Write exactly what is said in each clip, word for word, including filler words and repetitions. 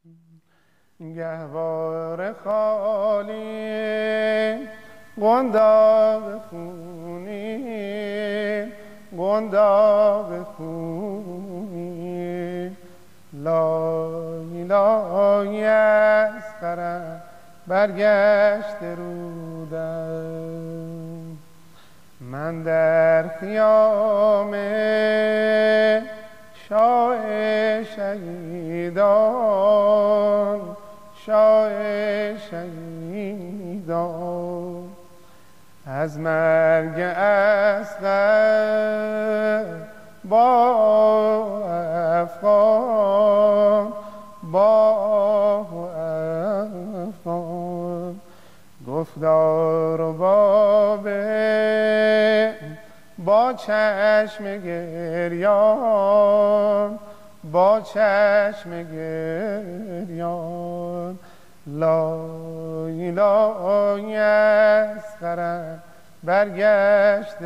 گهواره خالی قنداق خونی قنداق خونی لای لای از قرم برگشت رودم من در خیام شاه شهیدان شاه شهیدان از مرگ اصغر با افغان با افغان گفتار و بابه با چشم گریان با چشم گریان لای لای از قرم برگشت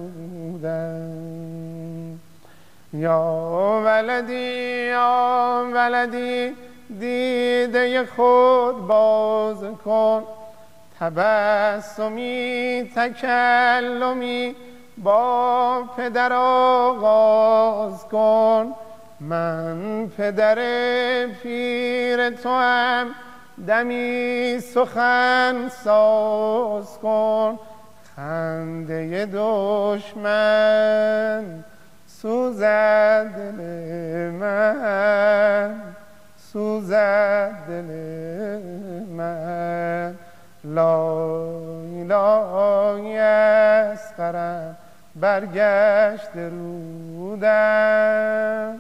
رودم یا ولدی یا ولدی دیده خود باز کن تبسمی تکلمی با پدر آغاز کن من پدر پیر تو هم دمی سخن ساز کن خنده دشمن سوزد دل من سوزد دل من لای لای از قرم برگشت رودم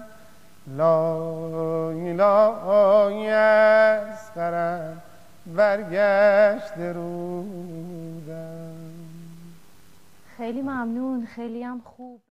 لای لای از قرم برگشت رودم. خیلی ممنون، خیلی هم خوب.